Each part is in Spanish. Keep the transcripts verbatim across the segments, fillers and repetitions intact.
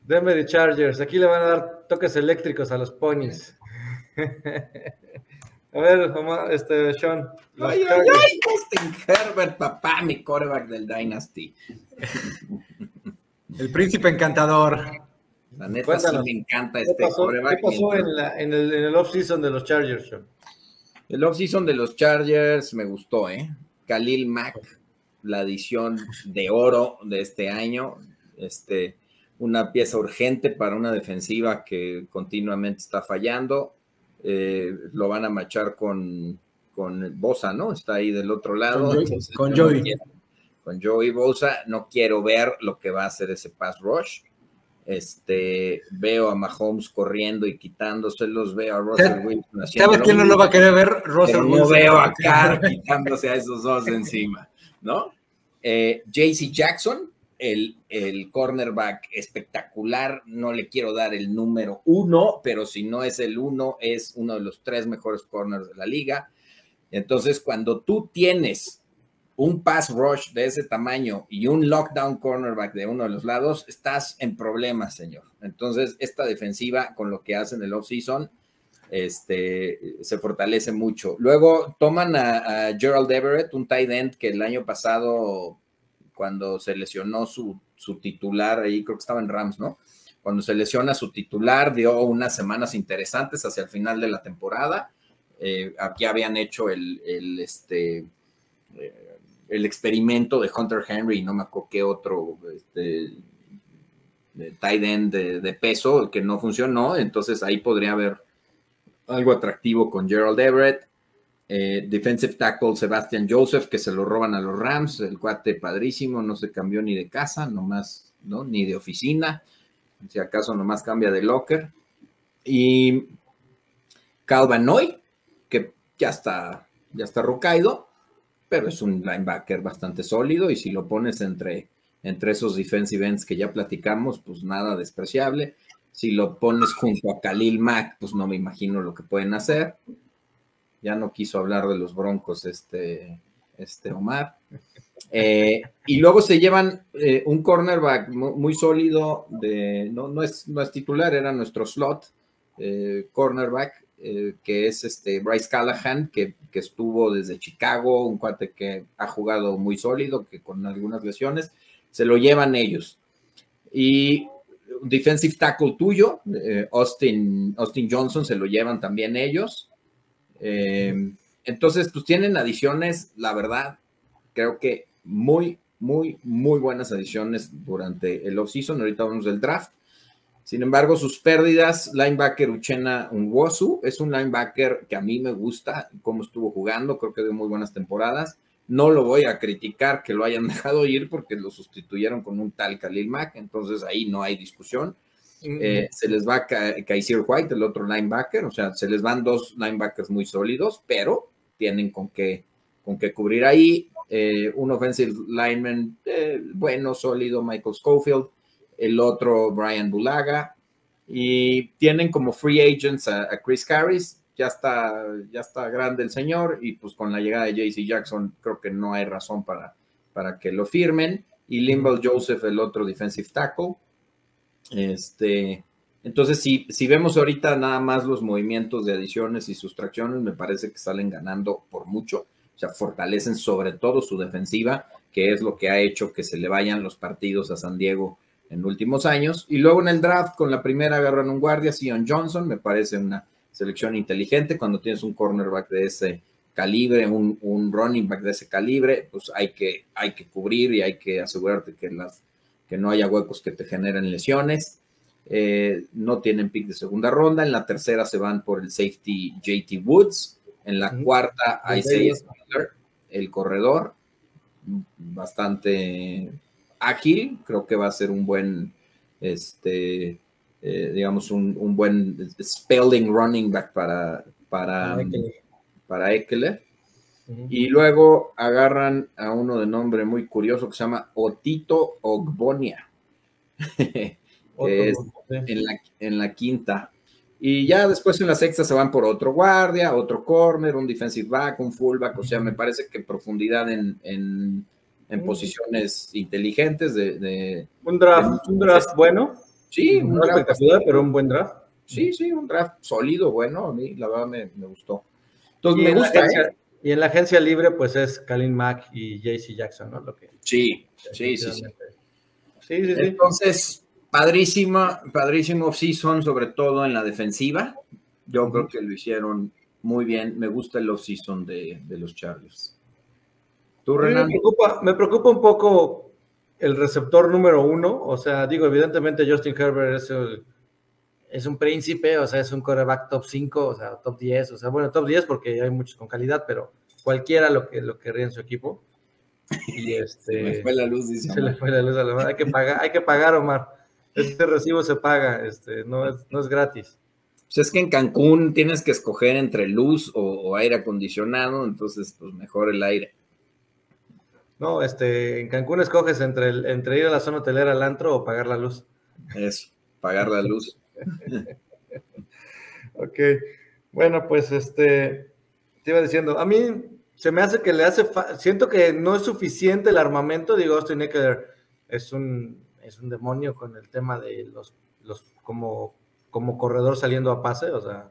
Denver y Chargers. Aquí le van a dar toques eléctricos a los ponies. A ver, este, Sean. Ay, ay, ay, Justin Herbert, papá, mi quarterback del Dynasty. El príncipe encantador. La neta, Cuéntanos, sí me encanta ¿qué este pasó, quarterback. ¿qué pasó en, la, en el, en el off-season de los Chargers, Sean? El off-season de los Chargers me gustó, ¿eh? Khalil Mack, la adición de oro de este año. Este, una pieza urgente para una defensiva que continuamente está fallando. Eh, lo van a machar con, con Bosa, ¿no? Está ahí del otro lado. Con, Entonces, con no Joey. quiero, con Joey Bosa. No quiero ver lo que va a hacer ese pass rush. Este, veo a Mahomes corriendo y quitándoselos, veo a Russell Wilson haciendo. ¿Sabes quién no lo va a querer ver? Russell Pero no Wilson. veo a Carr quitándose a esos dos de encima, ¿no? Eh, J C Jackson, el, el cornerback espectacular, no le quiero dar el número uno, pero si no es el uno, es uno de los tres mejores corners de la liga. Entonces, cuando tú tienes un pass rush de ese tamaño y un lockdown cornerback de uno de los lados, estás en problemas, señor. Entonces, esta defensiva, con lo que hacen el off-season, este, se fortalece mucho. Luego toman a, a Gerald Everett, un tight end que el año pasado, cuando se lesionó su, su titular, ahí creo que estaba en Rams, ¿no? Cuando se lesiona su titular, dio unas semanas interesantes hacia el final de la temporada. Eh, aquí habían hecho el, el este... Eh, el experimento de Hunter Henry, no me acuerdo qué otro este, tight end de, de peso que no funcionó, entonces ahí podría haber algo atractivo con Gerald Everett. Eh, defensive tackle Sebastian Joseph, que se lo roban a los Rams, el cuate padrísimo, no se cambió ni de casa, nomás, ¿no? Ni de oficina, si acaso nomás cambia de locker. Y Kyle Van Noy, que ya está, ya está rocaído, pero es un linebacker bastante sólido y si lo pones entre, entre esos defensive ends que ya platicamos, pues nada despreciable. Si lo pones junto a Khalil Mack, pues no me imagino lo que pueden hacer. Ya no quiso hablar de los Broncos este, este Omar. Eh, y luego se llevan eh, un cornerback muy, muy sólido, de, no, no, es, no es titular, era nuestro slot eh, cornerback, Eh, que es este Bryce Callahan, que, que estuvo desde Chicago, un cuate que ha jugado muy sólido, que con algunas lesiones, se lo llevan ellos. Y un defensive tackle tuyo, eh, Austin, Austin Johnson, se lo llevan también ellos. Eh, entonces, pues tienen adiciones, la verdad, creo que muy, muy, muy buenas adiciones durante el offseason. Ahorita vamos del draft. Sin embargo, sus pérdidas, linebacker Uchenna Nwosu, es un linebacker que a mí me gusta cómo estuvo jugando, creo que dio muy buenas temporadas. No lo voy a criticar que lo hayan dejado ir porque lo sustituyeron con un tal Khalil Mack, entonces ahí no hay discusión. Mm. Eh, se les va Kaiser White, el otro linebacker, o sea, se les van dos linebackers muy sólidos, pero tienen con qué, con qué cubrir ahí. Eh, un offensive lineman eh, bueno, sólido, Michael Schofield. El otro Brian Bulaga, y tienen como free agents a, a Chris Harris, ya está, ya está grande el señor, y pues con la llegada de J C Jackson creo que no hay razón para, para que lo firmen, y Linval Joseph, el otro defensive tackle. Este, entonces, si, si vemos ahorita nada más los movimientos de adiciones y sustracciones, me parece que salen ganando por mucho, o sea, fortalecen sobre todo su defensiva, que es lo que ha hecho que se le vayan los partidos a San Diego en últimos años, y luego en el draft con la primera agarran un guardia, Sion Johnson, me parece una selección inteligente. Cuando tienes un cornerback de ese calibre, un, un running back de ese calibre, pues hay que, hay que cubrir y hay que asegurarte que, las, que no haya huecos que te generen lesiones. Eh, no tienen pick de segunda ronda, en la tercera se van por el safety J T Woods, en la uh-huh. cuarta Isaiah Spiller, el corredor, bastante ágil, creo que va a ser un buen, este, eh, digamos, un, un buen spelling running back para, para, um, para Ekeler. Uh-huh. Y luego agarran a uno de nombre muy curioso que se llama Otito Ogbonia, que es en la, en la quinta. Y ya después en la sexta se van por otro guardia, otro corner, un defensive back, un fullback, o sea, me parece que profundidad en, en en posiciones inteligentes de, de un draft, de, un draft bueno Sí, un No draft espectacular, pero un buen draft. Sí, sí, un draft sólido, bueno, a mí la verdad me, me gustó. Entonces Y me en, la gusta, agencia, ¿eh? y en la agencia libre, pues es Khalil Mack y J C Jackson, ¿no? Lo que Sí, sí, sí, sí. definitivamente. Sí, sí, sí. Entonces, padrísima, padrísimo off-season, sobre todo en la defensiva. Yo Ujú. creo que lo hicieron muy bien. Me gusta el off-season de, de los Chargers. ¿Tú, A mí me Renan? preocupa, me preocupa un poco el receptor número uno. O sea, digo, evidentemente Justin Herbert es, el, es un príncipe, o sea, es un quarterback top cinco, o sea, top diez, o sea, bueno, top diez porque hay muchos con calidad, pero cualquiera lo que lo querría en su equipo. Y Se me este fue la luz, dice se le Omar. fue la luz a la mano. Hay que pagar, hay que pagar, Omar. Este recibo se paga, este, no es, no es gratis. Pues es que en Cancún tienes que escoger entre luz o, o aire acondicionado, entonces pues mejor el aire. No, este, en Cancún escoges entre, el, entre ir a la zona hotelera al antro o pagar la luz. Eso, pagar la luz. Ok, bueno, pues este, te iba diciendo, a mí se me hace que le hace, fa- siento que no es suficiente el armamento, digo, Austin Eckler es un, es un demonio con el tema de los, los como, como corredor saliendo a pase, o sea,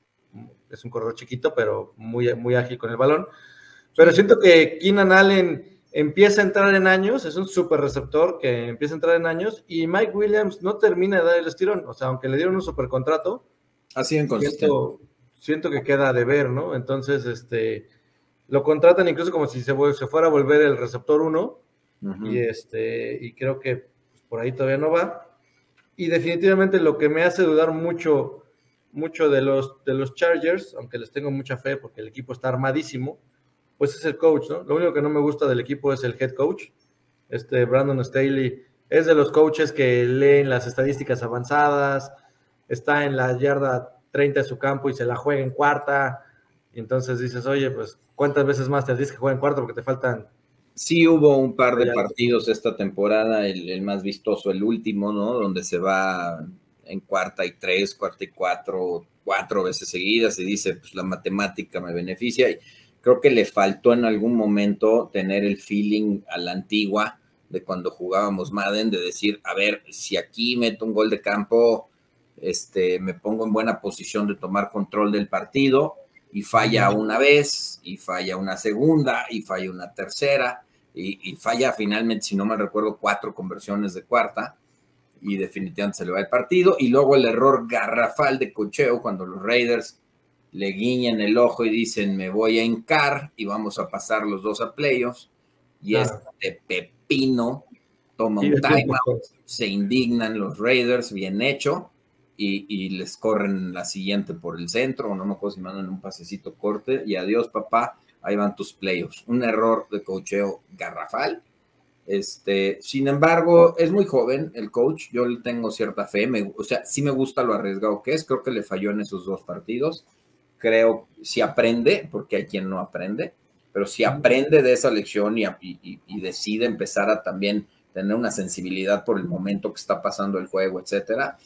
es un corredor chiquito, pero muy, muy ágil con el balón. Pero Sí. siento que Keenan Allen empieza a entrar en años, es un super receptor que empieza a entrar en años, y Mike Williams no termina de dar el estirón, o sea, aunque le dieron un super contrato, Ha sido inconsistente. siento, siento que queda de ver, ¿no? Entonces, este, lo contratan incluso como si se, se fuera a volver el receptor uno, Uh-huh. y, este, y creo que pues, por ahí todavía no va. Y definitivamente lo que me hace dudar mucho, mucho de los, de los Chargers, aunque les tengo mucha fe porque el equipo está armadísimo, pues es el coach, ¿no? Lo único que no me gusta del equipo es el head coach. Este Brandon Staley es de los coaches que leen las estadísticas avanzadas, está en la yarda treinta de su campo y se la juega en cuarta, y entonces dices, oye, pues, ¿cuántas veces más te dices que juega en cuarta porque te faltan? Sí hubo un par de Ya. partidos esta temporada, el, el más vistoso, el último, ¿no? Donde se va en cuarta y tres, cuarta y cuatro, cuatro veces seguidas y dice, pues la matemática me beneficia. Y creo que le faltó en algún momento tener el feeling a la antigua de cuando jugábamos Madden, de decir, a ver, si aquí meto un gol de campo, este, me pongo en buena posición de tomar control del partido, y falla una vez, y falla una segunda, y falla una tercera, y, y falla finalmente, si no me recuerdo, cuatro conversiones de cuarta, y definitivamente se le va el partido, y luego el error garrafal de cocheo cuando los Raiders le guiñan el ojo y dicen, me voy a hincar, y vamos a pasar los dos a playoffs, y claro. Este pepino toma un timeout, se indignan los Raiders, bien hecho, Y, y les corren la siguiente por el centro, o no me acuerdo si mandan un pasecito corte, y adiós papá, ahí van tus playoffs. Un error de coacheo garrafal. Este, sin embargo, es muy joven el coach, yo le tengo cierta fe, me, o sea, sí me gusta lo arriesgado que es, creo que le falló en esos dos partidos, creo, si aprende, porque hay quien no aprende, pero si aprende de esa lección y, y, y decide empezar a también tener una sensibilidad por el momento que está pasando el juego, etcétera,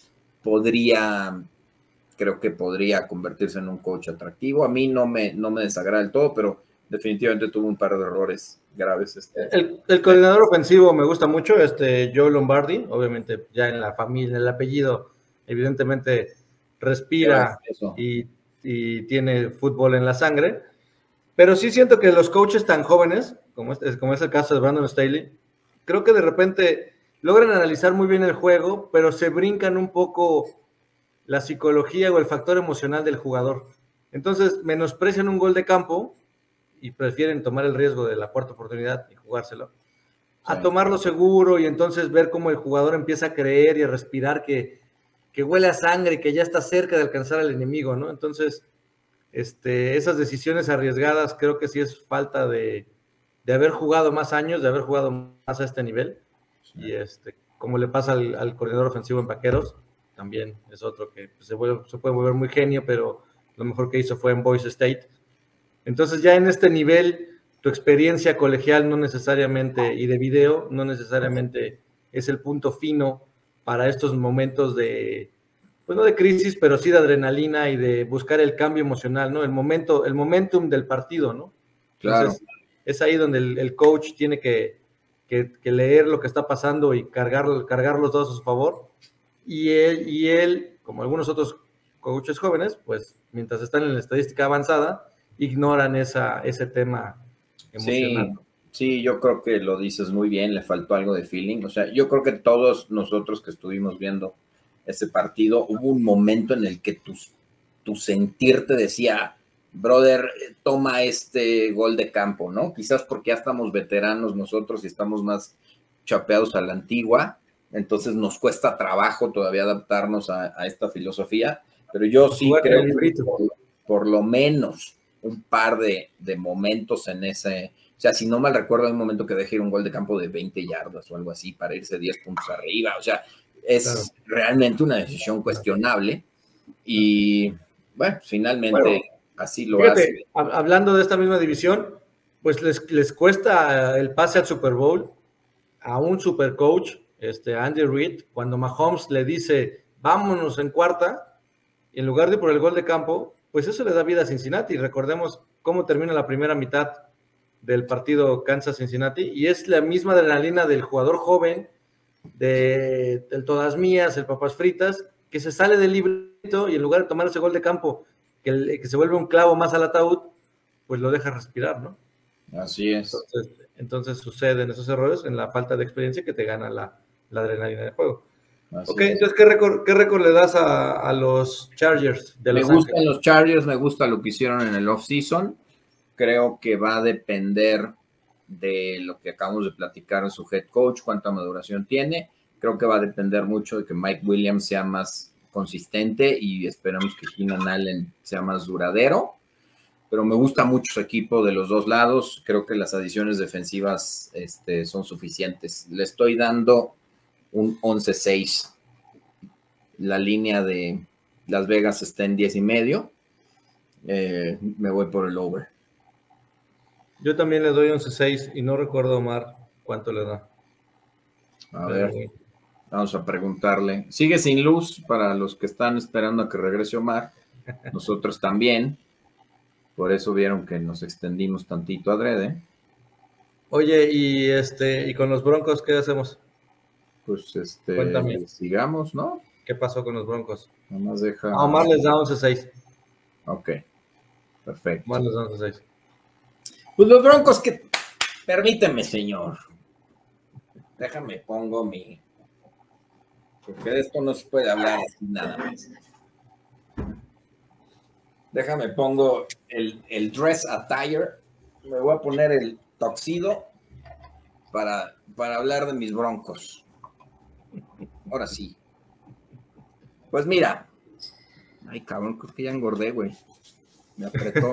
podría, creo que podría convertirse en un coach atractivo. A mí no me, no me desagrada del todo, pero definitivamente tuvo un par de errores graves. Este. El, el coordinador ofensivo me gusta mucho, este Joe Lombardi, obviamente ya en la familia, en el apellido, evidentemente respira y, y tiene fútbol en la sangre, pero sí siento que los coaches tan jóvenes, como es, como es el caso de Brandon Staley, creo que de repente logran analizar muy bien el juego, pero se brincan un poco la psicología o el factor emocional del jugador. Entonces menosprecian un gol de campo y prefieren tomar el riesgo de la cuarta oportunidad y jugárselo, a sí. tomarlo seguro y entonces ver cómo el jugador empieza a creer y a respirar que, que huele a sangre y que ya está cerca de alcanzar al enemigo, ¿no? Entonces, este, esas decisiones arriesgadas creo que sí es falta de, de haber jugado más años, de haber jugado más a este nivel. Sí. Y este, como le pasa al, al coordinador ofensivo en Vaqueros, también es otro que se, vuelve, se puede volver muy genio, pero lo mejor que hizo fue en Boise State. Entonces ya en este nivel, tu experiencia colegial no necesariamente, y de video, no necesariamente es el punto fino para estos momentos de, pues no de crisis, pero sí de adrenalina y de buscar el cambio emocional, ¿no? El momento, el momentum del partido, ¿no? Entonces, claro. Es ahí donde el, el coach tiene que, que, que leer lo que está pasando y cargar, cargar los dos a su favor. y él, y él, como algunos otros coaches jóvenes, pues mientras están en la estadística avanzada, ignoran esa, ese tema emocional. Sí, sí, yo creo que lo dices muy bien, le faltó algo de feeling. O sea, yo creo que todos nosotros que estuvimos viendo ese partido, hubo un momento en el que tu, tu sentir te decía, brother, toma este gol de campo, ¿no? Quizás porque ya estamos veteranos nosotros y estamos más chapeados a la antigua, entonces nos cuesta trabajo todavía adaptarnos a, a esta filosofía, pero yo sí creo que por, por lo menos un par de, de momentos en ese, o sea, si no mal recuerdo, hay un momento que dejé ir un gol de campo de veinte yardas o algo así para irse diez puntos arriba, o sea, es claro. realmente una decisión cuestionable y, bueno, finalmente bueno, así lo fíjate, hace. Hablando de esta misma división, pues les, les cuesta el pase al Super Bowl a un super coach, este Andy Reid, cuando Mahomes le dice, vámonos en cuarta, y en lugar de por el gol de campo, pues eso le da vida a Cincinnati. Recordemos cómo termina la primera mitad del partido Kansas-Cincinnati, y es la misma adrenalina del jugador joven, de, del todas mías, el papas fritas, que se sale del librito y en lugar de tomar ese gol de campo, que, el, que se vuelve un clavo más al ataúd, pues lo deja respirar, ¿no? Así es. Entonces, entonces suceden esos errores en la falta de experiencia que te gana la, la adrenalina del juego. Así ok, es. Entonces, ¿qué récord, qué récord le das a, a los Chargers de Los Me gustan Ángeles? Los Chargers, me gusta lo que hicieron en el off-season. Creo que va a depender de lo que acabamos de platicar en su head coach, cuánta maduración tiene. Creo que va a depender mucho de que Mike Williams sea más consistente y esperamos que Keenan Allen sea más duradero. Pero me gusta mucho su equipo de los dos lados. Creo que las adiciones defensivas este, son suficientes. Le estoy dando un once seis. La línea de Las Vegas está en diez y medio. Eh, me voy por el over. Yo también le doy once seis y no recuerdo, Omar, cuánto le da. A ver, Pero, vamos a preguntarle. Sigue sin luz para los que están esperando a que regrese Omar. Nosotros también. Por eso vieron que nos extendimos tantito adrede. Oye, y este, y con los Broncos, ¿qué hacemos? Pues este, Cuéntame. sigamos, ¿no? ¿Qué pasó con los Broncos? Nada más deja. A Omar les da once seis. Ok, perfecto. Omar les da once seis. Pues los Broncos que. Permíteme, señor. Déjame, pongo mi. Porque de esto no se puede hablar así nada más. Déjame, pongo el, el dress attire. Me voy a poner el tuxedo para, para hablar de mis Broncos. Ahora sí. Pues mira. Ay, cabrón, creo que ya engordé, güey. Me apretó.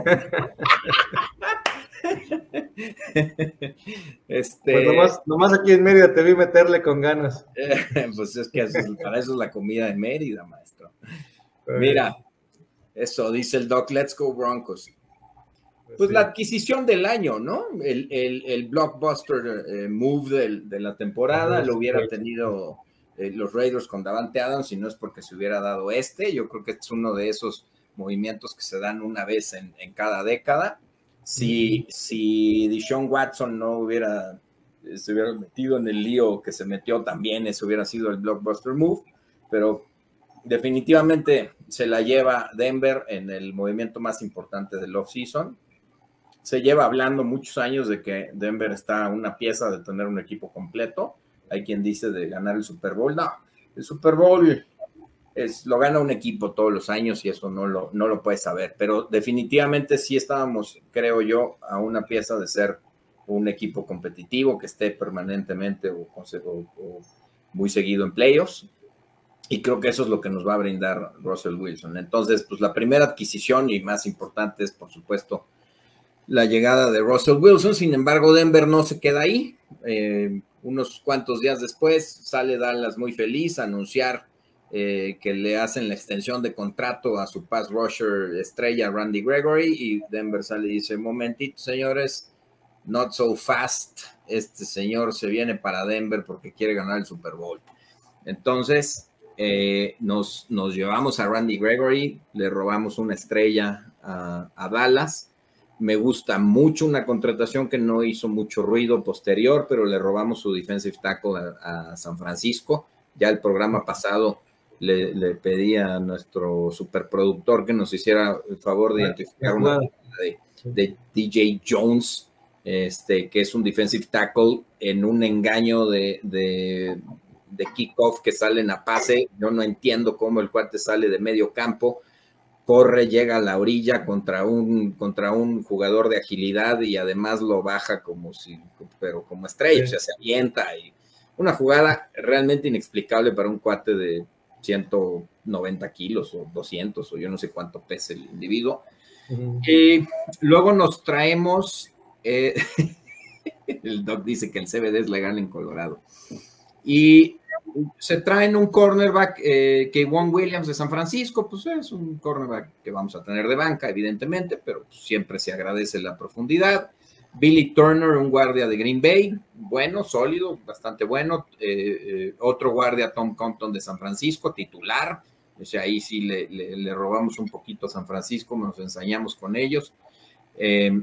este... Pues nomás, nomás aquí en Mérida te vi meterle con ganas. Pues es que eso es, para eso es la comida de Mérida, maestro. Mira. Eso, dice el Doc, let's go Broncos. Pues sí. La adquisición del año, ¿no? El, el, el blockbuster eh, move del, de la temporada lo hubiera tenido eh, los Raiders con Davante Adams, y no es porque se hubiera dado este. Yo creo que es uno de esos movimientos que se dan una vez en, en cada década. Si, uh-huh. si Deshaun Watson no hubiera, se hubiera metido en el lío que se metió también, ese hubiera sido el blockbuster move, pero definitivamente se la lleva Denver en el movimiento más importante del off-season. Se lleva hablando muchos años de que Denver está a una pieza de tener un equipo completo. Hay quien dice de ganar el Super Bowl. No, el Super Bowl es, lo gana un equipo todos los años y eso no lo, no lo puedes saber. Pero definitivamente sí estábamos, creo yo, a una pieza de ser un equipo competitivo que esté permanentemente o, o, o muy seguido en playoffs. Y creo que eso es lo que nos va a brindar Russell Wilson. Entonces, pues la primera adquisición y más importante es, por supuesto, la llegada de Russell Wilson. Sin embargo, Denver no se queda ahí. Eh, unos cuantos días después sale Dallas muy feliz a anunciar eh, que le hacen la extensión de contrato a su pass rusher estrella Randy Gregory, y Denver sale y dice, momentito, señores, not so fast. Este señor se viene para Denver porque quiere ganar el Super Bowl. Entonces... Eh, nos, nos llevamos a Randy Gregory, le robamos una estrella a, a Dallas. Me gusta mucho una contratación que no hizo mucho ruido posterior, pero le robamos su defensive tackle a, a San Francisco. Ya el programa pasado le, le pedí a nuestro superproductor que nos hiciera el favor de identificar una de, de D J Jones, este, que es un defensive tackle en un engaño de, de, de kickoff que salen a pase. Yo no entiendo cómo el cuate sale de medio campo, corre, llega a la orilla contra un, contra un jugador de agilidad y además lo baja como si, pero como estrella, o sea, se avienta. Y una jugada realmente inexplicable para un cuate de ciento noventa kilos o doscientos o yo no sé cuánto pesa el individuo. Uh-huh. Y luego nos traemos, eh, el doc dice que el C B D es legal en Colorado. Y se traen un cornerback, eh, K'Waun Williams de San Francisco, pues es un cornerback que vamos a tener de banca, evidentemente, pero pues siempre se agradece la profundidad. Billy Turner, un guardia de Green Bay, bueno, sólido, bastante bueno. Eh, eh, otro guardia, Tom Compton de San Francisco, titular. O sea, ahí sí le, le, le robamos un poquito a San Francisco, nos ensañamos con ellos. Eh,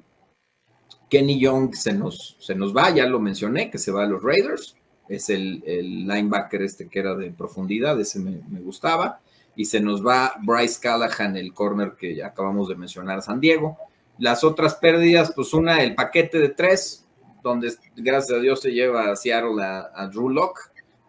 Kenny Young se nos, se nos va, ya lo mencioné, que se va a los Raiders. Es el, el linebacker este que era de profundidad, ese me, me gustaba. Y se nos va Bryce Callahan, el corner que ya acabamos de mencionar, San Diego. Las otras pérdidas, pues una, el paquete de tres, donde gracias a Dios se lleva a Seattle a, a Drew Lock,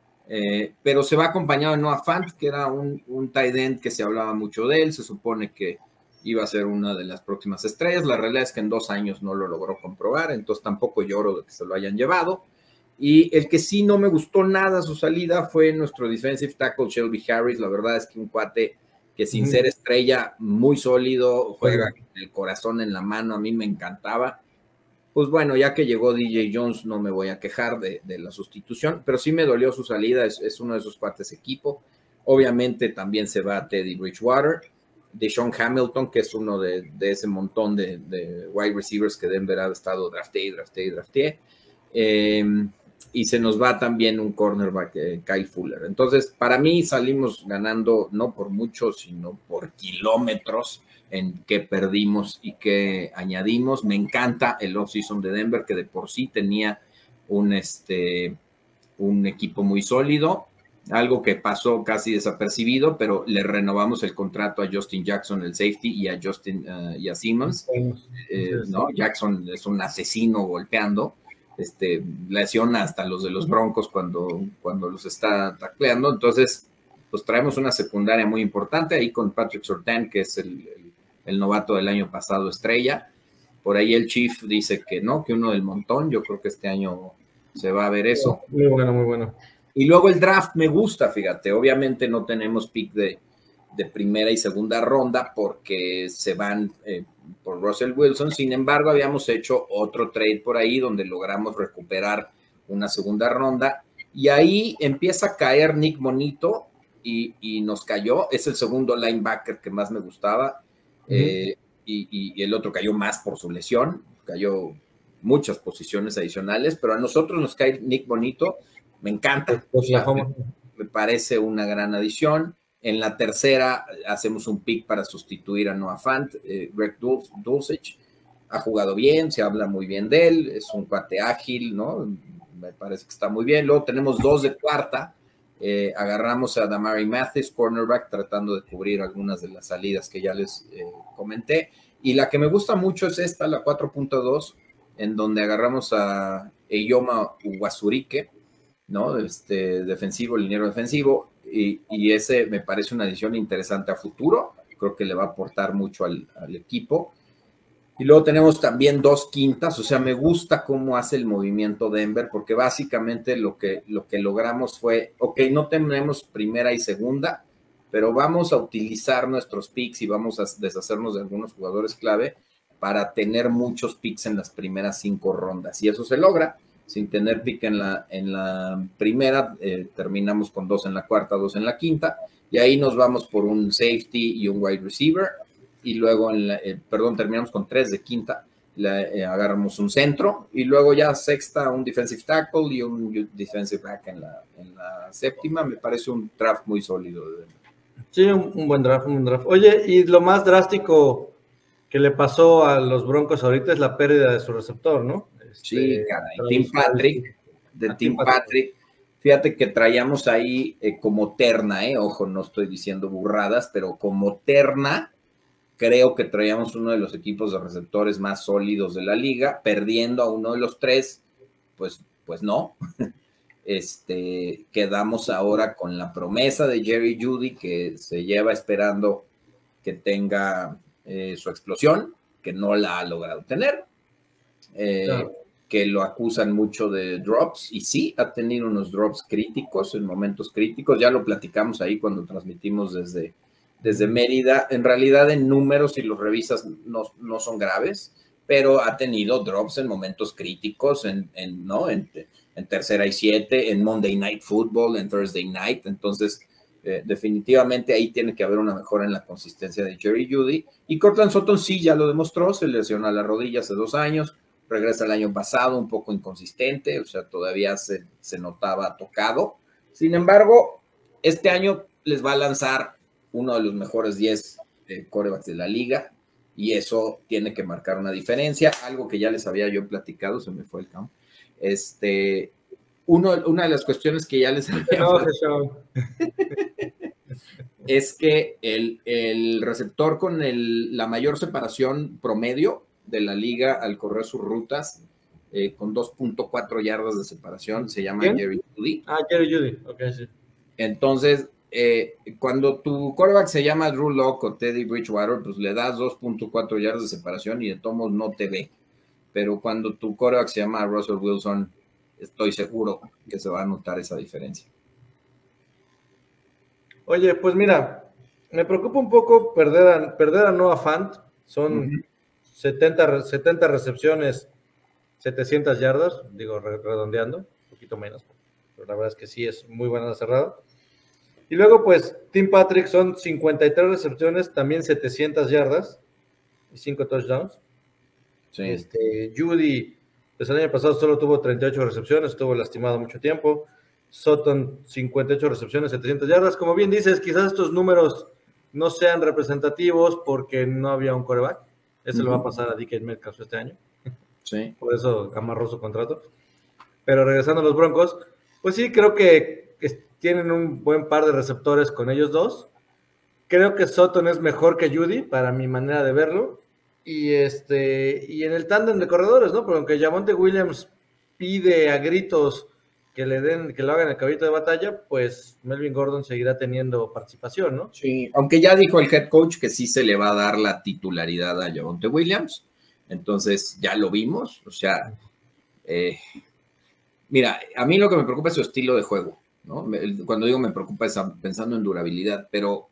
eh, pero se va acompañado de Noah Fant, que era un, un tight end que se hablaba mucho de él, se supone que iba a ser una de las próximas estrellas. La realidad es que en dos años no lo logró comprobar, entonces tampoco lloro de que se lo hayan llevado. Y el que sí no me gustó nada su salida fue nuestro defensive tackle Shelby Harris. La verdad es que un cuate que sin mm. ser estrella, muy sólido, juega con el corazón en la mano, a mí me encantaba. Pues bueno, ya que llegó D J Jones, no me voy a quejar de, de la sustitución, pero sí me dolió su salida, es, es uno de esos cuates equipo. Obviamente también se va Teddy Bridgewater, Deshaun Hamilton, que es uno de, de ese montón de, de wide receivers que Denver ha estado drafté, drafté, drafté. Eh, y se nos va también un cornerback, eh, Kyle Fuller. Entonces, para mí salimos ganando no por mucho, sino por kilómetros en qué perdimos y qué añadimos. Me encanta el off-season de Denver, que de por sí tenía un, este, un equipo muy sólido, algo que pasó casi desapercibido, pero le renovamos el contrato a Justin Jackson, el safety, y a Justin uh, y a Simmons. Eh, ¿no? Jackson es un asesino golpeando. Este, lesiona hasta los de los Broncos cuando, cuando los está tacleando. Entonces, pues traemos una secundaria muy importante ahí con Patrick Surtain, que es el, el, el novato del año pasado estrella. Por ahí el Chief dice que no, que uno del montón. Yo creo que este año se va a ver eso. Muy bueno, muy bueno. Y luego el draft me gusta, fíjate. Obviamente no tenemos pick de, de primera y segunda ronda porque se van eh, por Russell Wilson. Sin embargo, habíamos hecho otro trade por ahí donde logramos recuperar una segunda ronda y ahí empieza a caer Nick Bonito y, y nos cayó. Es el segundo linebacker que más me gustaba. Uh-huh. eh, y, y, y el otro cayó más por su lesión, cayó muchas posiciones adicionales, pero a nosotros nos cae Nick Bonito. Me encanta. Pues, o sea, me, me parece una gran adición. En la tercera hacemos un pick para sustituir a Noah Fant. Eh, Greg Dulcich ha jugado bien, se habla muy bien de él, es un cuate ágil, ¿no? Me parece que está muy bien. Luego tenemos dos de cuarta. Eh, agarramos a Damari Mathis, cornerback, tratando de cubrir algunas de las salidas que ya les eh, comenté. Y la que me gusta mucho es esta, la cuatro punto dos, en donde agarramos a Eyoma Uwazurike, ¿no? Este defensivo, liniero defensivo. Y, y ese me parece una adición interesante a futuro, creo que le va a aportar mucho al, al equipo. Y luego tenemos también dos quintas, o sea, me gusta cómo hace el movimiento Denver, porque básicamente lo que, lo que logramos fue, ok, no tenemos primera y segunda, pero vamos a utilizar nuestros picks y vamos a deshacernos de algunos jugadores clave para tener muchos picks en las primeras cinco rondas, y eso se logra. Sin tener pick en la, en la primera, eh, terminamos con dos en la cuarta, dos en la quinta, y ahí nos vamos por un safety y un wide receiver, y luego, en la, eh, perdón, terminamos con tres de quinta, la, eh, agarramos un centro, y luego ya sexta un defensive tackle y un defensive back en la, en la séptima. Me parece un draft muy sólido. Sí, un, un buen draft, un buen draft. Oye, y lo más drástico que le pasó a los Broncos ahorita es la pérdida de su receptor, ¿no? Sí, caray, Tim Patrick, de Tim Patrick. Fíjate que traíamos ahí eh, como terna, eh, ojo, no estoy diciendo burradas, pero como terna, creo que traíamos uno de los equipos de receptores más sólidos de la liga, perdiendo a uno de los tres, pues, pues no. Este, quedamos ahora con la promesa de Jerry Jeudy, que se lleva esperando que tenga eh, su explosión, que no la ha logrado tener, eh, claro. que lo acusan mucho de drops, y sí, ha tenido unos drops críticos en momentos críticos, ya lo platicamos ahí cuando transmitimos desde, desde Mérida. En realidad, en números, si los revisas, no, no son graves, pero ha tenido drops en momentos críticos, en, en, ¿no? en, en tercera y siete, en Monday Night Football, en Thursday Night. Entonces, eh, definitivamente ahí tiene que haber una mejora en la consistencia de Jerry Jeudy. Y Courtland Sutton sí, ya lo demostró, se lesionó la rodilla hace dos años, regresa el año pasado un poco inconsistente, o sea, todavía se, se notaba tocado. Sin embargo, este año les va a lanzar uno de los mejores diez eh, quarterbacks de la liga, y eso tiene que marcar una diferencia, algo que ya les había yo platicado, se me fue el campo. Este, uno, una de las cuestiones que ya les había no, platicado es que el, el receptor con el, la mayor separación promedio de la liga al correr sus rutas, eh, con dos punto cuatro yardas de separación, se llama ¿Quién? Jerry Jeudy. Ah, Jerry Jeudy, ok, sí. Entonces, eh, cuando tu quarterback se llama Drew Lock o Teddy Bridgewater, pues le das dos punto cuatro yardas de separación y de todos modos no te ve. Pero cuando tu quarterback se llama Russell Wilson, estoy seguro que se va a notar esa diferencia. Oye, pues mira, me preocupa un poco perder a, perder a Noah Fant. Son uh-huh. setenta, setenta recepciones, setecientas yardas, digo redondeando, un poquito menos, pero la verdad es que sí es muy buena cerrada. Y luego, pues, Tim Patrick son cincuenta y tres recepciones, también setecientas yardas y cinco touchdowns. Sí. Este, Jeudy, pues el año pasado solo tuvo treinta y ocho recepciones, estuvo lastimado mucho tiempo. Sutton, cincuenta y ocho recepciones, setecientas yardas. Como bien dices, quizás estos números no sean representativos porque no había un quarterback. Eso uh-huh. le va a pasar a D K Metcalf este año. Sí. Por eso amarró su contrato. Pero regresando a los Broncos, pues sí, creo que, que tienen un buen par de receptores con ellos dos. Creo que Sutton es mejor que Jeudy, para mi manera de verlo. Y este y en el tándem de corredores, ¿no? Porque aunque Javonte Williams pide a gritos que le den, que lo hagan el caballito de batalla, pues Melvin Gordon seguirá teniendo participación, ¿no? Sí, aunque ya dijo el head coach que sí se le va a dar la titularidad a Javonte Williams. Entonces, ya lo vimos. O sea, eh, mira, a mí lo que me preocupa es su estilo de juego, ¿no? Cuando digo me preocupa es pensando en durabilidad, pero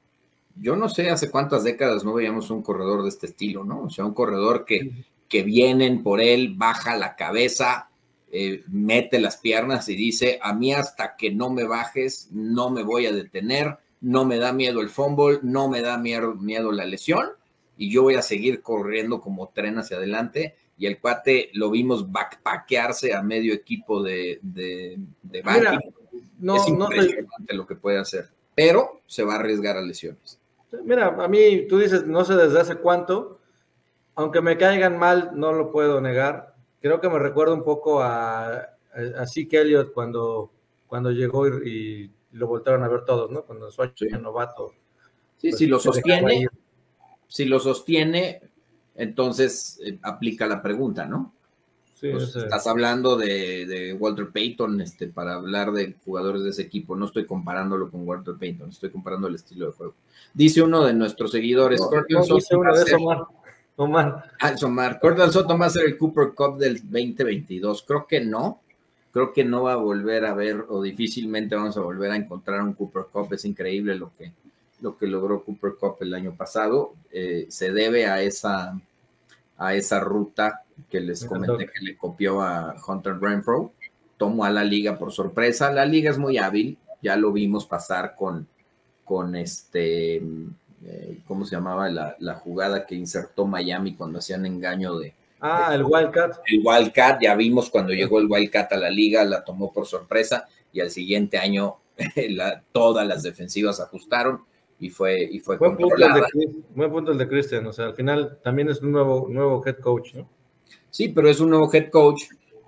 yo no sé hace cuántas décadas no veíamos un corredor de este estilo, ¿no? O sea, un corredor que, que vienen por él, baja la cabeza, eh, mete las piernas y dice, a mí hasta que no me bajes, no me voy a detener, no me da miedo el fumble, no me da miedo, miedo la lesión, y yo voy a seguir corriendo como tren hacia adelante. Y el cuate lo vimos backpackearse a medio equipo de, de, de Mira, no, es impresionante no soy... lo que puede hacer, pero se va a arriesgar a lesiones. Mira, a mí, tú dices, no sé desde hace cuánto, aunque me caigan mal, no lo puedo negar. Creo que me recuerda un poco a, a, a Zeke Elliott cuando, cuando llegó y, y lo voltaron a ver todos, ¿no? Cuando su año sí. novato. Sí, pues, si lo sostiene, si lo sostiene, entonces eh, aplica la pregunta, ¿no? Sí, pues, estás hablando de, de Walter Payton, este, para hablar de jugadores de ese equipo. No estoy comparándolo con Walter Payton, estoy comparando el estilo de juego. Dice uno de nuestros seguidores, no, Cortland no, Sutton uno de ser, Omar. Omar. Ah, Omar. Cortland Sutton va a ser el Cooper Cup del veinte veintidós. Creo que no. Creo que no va a volver a ver, o difícilmente vamos a volver a encontrar un Cooper Cup. Es increíble lo que, lo que logró Cooper Cup el año pasado. Eh, se debe a esa, a esa ruta que les comenté que le copió a Hunter Renfrow. Tomó a la liga por sorpresa. La liga es muy hábil, ya lo vimos pasar con, con este, eh, ¿cómo se llamaba la, la jugada que insertó Miami cuando hacían engaño de... Ah, de, el Wildcat. El Wildcat, ya vimos cuando llegó el Wildcat a la liga, la tomó por sorpresa y al siguiente año la, todas las defensivas ajustaron. Y fue, y fue buen controlada. Punto el de, buen punto el de Christian, o sea, al final también es un nuevo, nuevo head coach, ¿no? Sí, pero es un nuevo head coach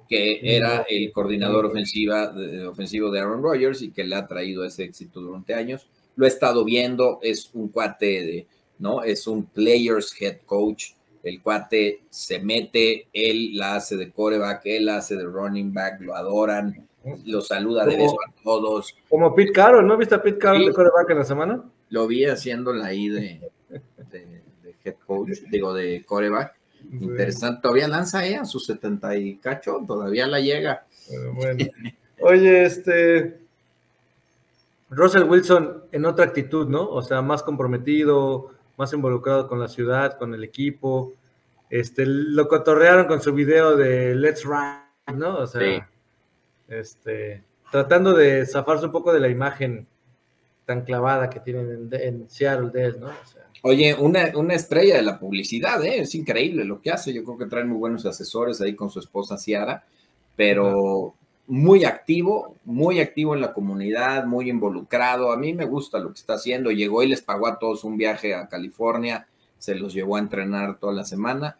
que era el coordinador ofensiva de, ofensivo de Aaron Rodgers y que le ha traído ese éxito durante años. Lo he estado viendo, es un cuate de, ¿no? Es un players head coach. El cuate se mete, él la hace de quarterback, él la hace de running back, lo adoran, lo saluda de beso a todos. Como Pete Carroll, ¿no viste a Pete Carroll sí. de quarterback en la semana? Lo vi haciéndola ahí de, de, de head coach, digo, de quarterback. Sí. Interesante, todavía lanza ella a sus setenta y cacho, todavía la llega. Bueno, bueno. Oye, este Russell Wilson en otra actitud, ¿no? O sea, más comprometido, más involucrado con la ciudad, con el equipo. Este, lo cotorrearon con su video de Let's Ride, ¿no? O sea, sí. este, tratando de zafarse un poco de la imagen tan clavada que tienen en, en Seattle de él, ¿no? O sea, Oye, una, una estrella de la publicidad, ¿eh? Es increíble lo que hace. Yo creo que traen muy buenos asesores ahí con su esposa Ciara, pero muy activo, muy activo en la comunidad, muy involucrado. A mí me gusta lo que está haciendo. Llegó y les pagó a todos un viaje a California, se los llevó a entrenar toda la semana.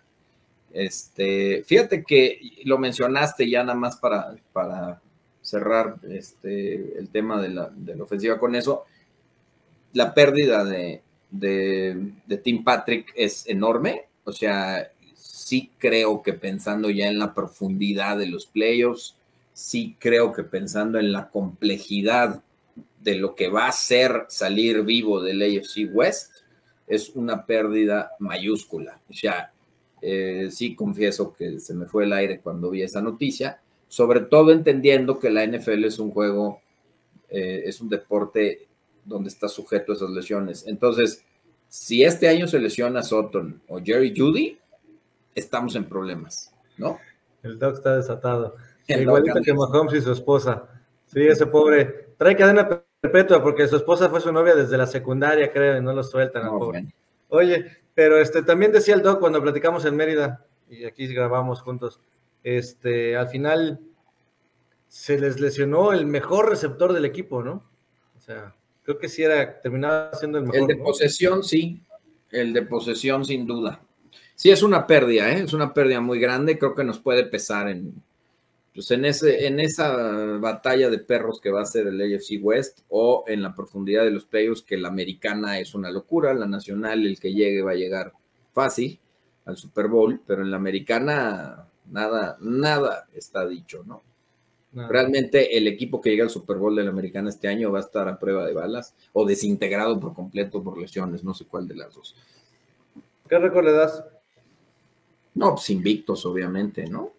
Este, fíjate que lo mencionaste ya nada más para, para cerrar este, el tema de la, de la ofensiva con eso. La pérdida de De, de Tim Patrick es enorme, o sea, sí creo que pensando ya en la profundidad de los playoffs, sí creo que pensando en la complejidad de lo que va a ser salir vivo del A F C West, es una pérdida mayúscula. O sea, eh, sí confieso que se me fue el aire cuando vi esa noticia, sobre todo entendiendo que la N F L es un juego, eh, es un deporte donde está sujeto a esas lesiones. Entonces, si este año se lesiona Sutton o Jerry Jeudy, estamos en problemas, ¿no? El Doc está desatado. El Igualito que Mahomes y su esposa. Sí, ese pobre. Trae cadena perpetua porque su esposa fue su novia desde la secundaria, creo, y no lo sueltan al no, pobre. Bueno. Oye, pero este también decía el Doc cuando platicamos en Mérida, y aquí grabamos juntos, este, al final se les lesionó el mejor receptor del equipo, ¿no? O sea, creo que sí era, terminaba siendo el mejor. El de ¿no? posesión, sí. El de posesión, sin duda. Sí, es una pérdida, ¿eh? Es una pérdida muy grande. Creo que nos puede pesar en, pues en, ese, en esa batalla de perros que va a ser el A F C West o en la profundidad de los playoffs, que la americana es una locura. La nacional, el que llegue va a llegar fácil al Super Bowl, pero en la americana nada, nada está dicho, ¿no? No. Realmente el equipo que llega al Super Bowl de la americana este año va a estar a prueba de balas o desintegrado por completo por lesiones, no sé cuál de las dos. ¿Qué récord le das? No, pues invictos, obviamente, ¿no?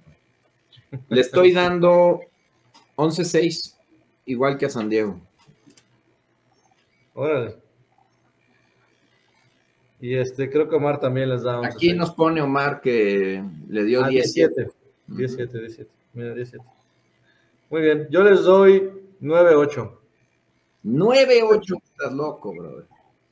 Le estoy dando once seis, igual que a San Diego. Órale. Y este, creo que Omar también les da once seis. Aquí nos pone Omar que le dio ah, diecisiete. diecisiete, diecisiete. Mira, diecisiete. Muy bien, yo les doy nueve ocho. nueve ocho, estás loco, brother.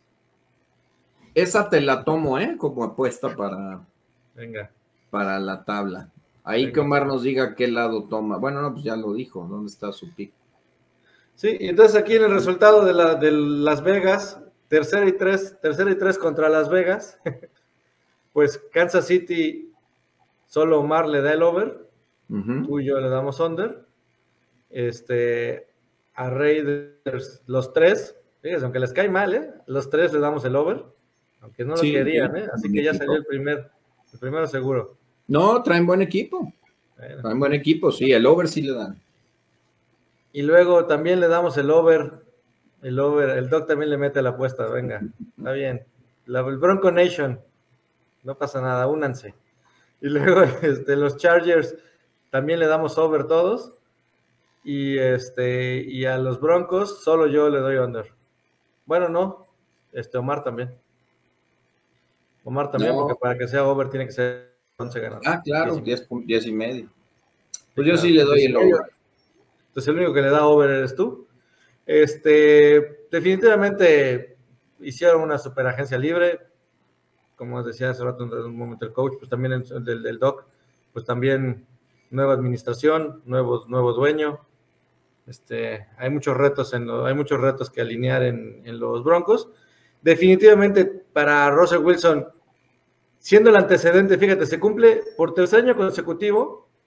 Esa te la tomo, ¿eh? Como apuesta para, Venga. para la tabla. Ahí Venga. Que Omar nos diga qué lado toma. Bueno, no, pues ya lo dijo, ¿dónde está su pick? Sí, y entonces aquí en el resultado de, la, de Las Vegas, tercera y tres, tercera y tres contra Las Vegas, pues Kansas City, solo Omar le da el over, uh-huh. Tú y yo le damos under. Este, a Raiders, los tres, fíjense, aunque les cae mal, ¿eh? Los tres le damos el over, aunque no lo sí, querían, ¿eh? Así que ya equipo. Salió el primer, el primero seguro. No, traen buen equipo. Bueno. Traen buen equipo, sí, el over sí le dan. Y luego también le damos el over, el over, el Doc también le mete la apuesta, venga, está bien. La, el Bronco Nation, no pasa nada, únanse. Y luego este, los Chargers también le damos over todos. Y este y a los Broncos solo yo le doy under. Bueno, no, este Omar también. Omar también, no. Porque para que sea over tiene que ser once ganados. Ah, claro, diez y medio. Pues yo claro, sí le doy el over. Entonces el único que le da over eres tú. Este, definitivamente hicieron una super agencia libre. Como decía hace rato un momento el coach, pues también el del, del Doc, pues también nueva administración, nuevo, nuevo dueño. Este, hay muchos retos en lo, hay muchos retos que alinear en, en los Broncos. Definitivamente para Russell Wilson, siendo el antecedente, fíjate, se cumple por tercer año consecutivo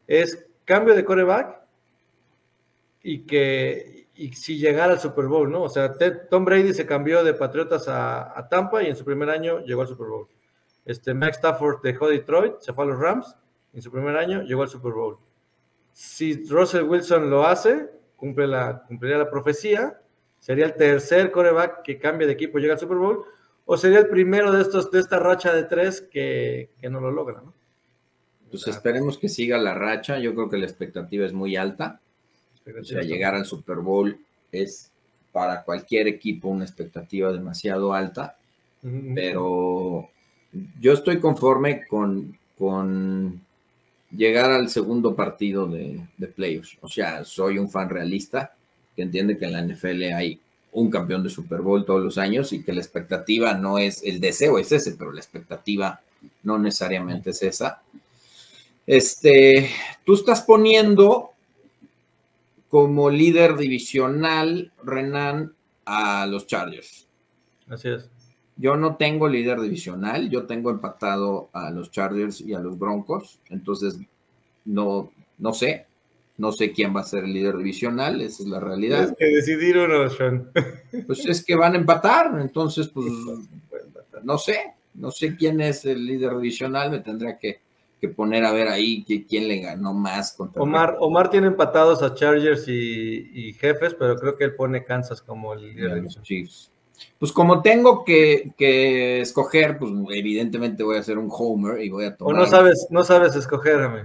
es cambio de quarterback y que y si llegara al Super Bowl, ¿no? O sea, Ted, Tom Brady se cambió de Patriotas a, a Tampa y en su primer año llegó al Super Bowl. Este, Mike Stafford dejó Detroit, se fue a los Rams, en su primer año llegó al Super Bowl. Si Russell Wilson lo hace, cumple la, cumpliría la profecía, sería el tercer quarterback que cambia de equipo y llega al Super Bowl, o sería el primero de estos de esta racha de tres que, que no lo logra, ¿no? Pues esperemos que siga la racha. Yo creo que la expectativa es muy alta. O sea, llegar al Super Bowl es para cualquier equipo una expectativa demasiado alta, uh-huh. Pero yo estoy conforme con, con llegar al segundo partido de, de playoffs. O sea, soy un fan realista que entiende que en la N F L hay un campeón de Super Bowl todos los años y que la expectativa no es, el deseo es ese, pero la expectativa no necesariamente es esa. Este, tú estás poniendo como líder divisional, Renan, a los Chargers. Así es. Yo no tengo líder divisional, yo tengo empatado a los Chargers y a los Broncos, entonces no, no sé, no sé quién va a ser el líder divisional, esa es la realidad. Tienes que decidir uno, Sean. Pues es que van a empatar, entonces pues no sé, no sé quién es el líder divisional, me tendría que que poner a ver ahí que, quién le ganó más contra Omar, Omar tiene empatados a Chargers y, y Jefes, pero creo que él pone Kansas como el líder de los Chiefs. Pues como tengo que, que escoger, pues evidentemente voy a hacer un homer y voy a tomar... O no sabes, no sabes escoger, amigo.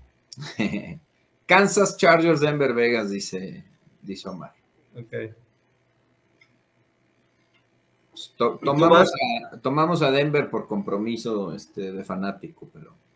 Kansas, Chargers, Denver, Vegas, dice, dice Omar. Ok. Pues to, tomamos, a, tomamos a Denver por compromiso este, de fanático, pero...